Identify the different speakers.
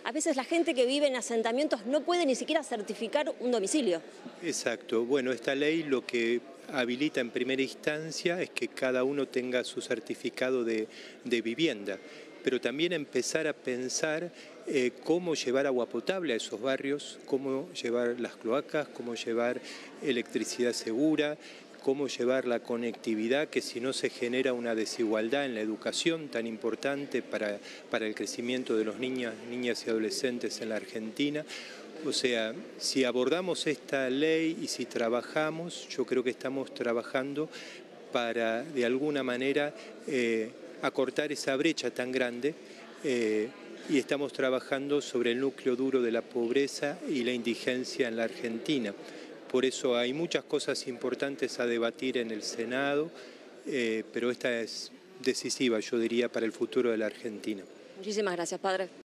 Speaker 1: a veces la gente que vive en asentamientos no puede ni siquiera certificar un domicilio.
Speaker 2: Exacto. Bueno, esta ley lo que habilita en primera instancia es que cada uno tenga su certificado de vivienda, pero también empezar a pensar cómo llevar agua potable a esos barrios, cómo llevar las cloacas, cómo llevar electricidad segura, cómo llevar la conectividad, que si no se genera una desigualdad en la educación tan importante para el crecimiento de los niñas y adolescentes en la Argentina. O sea, si abordamos esta ley y si trabajamos, yo creo que estamos trabajando para, de alguna manera, acortar esa brecha tan grande y estamos trabajando sobre el núcleo duro de la pobreza y la indigencia en la Argentina. Por eso hay muchas cosas importantes a debatir en el Senado, pero esta es decisiva, yo diría, para el futuro de la Argentina.
Speaker 1: Muchísimas gracias, padre.